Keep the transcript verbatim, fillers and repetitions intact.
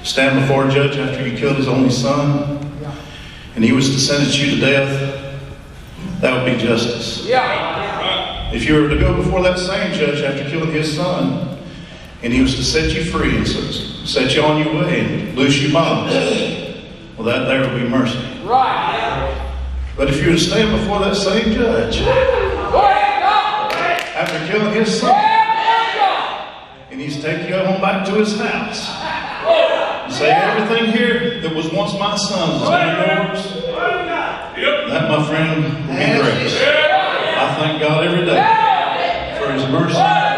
stand before a judge after you killed his only son, and he was to sentence you to death, that would be justice. Yeah. If you were to go before that same judge after killing his son, and he was to set you free and set you on your way and loose you bonds, well, that there would be mercy. Right. But if you were to stand before that same judge after killing his son, and he's taking you home back to his house, and say everything here that was once my son's is now yours, that, my friend, will be grace. I thank God every day for his mercy.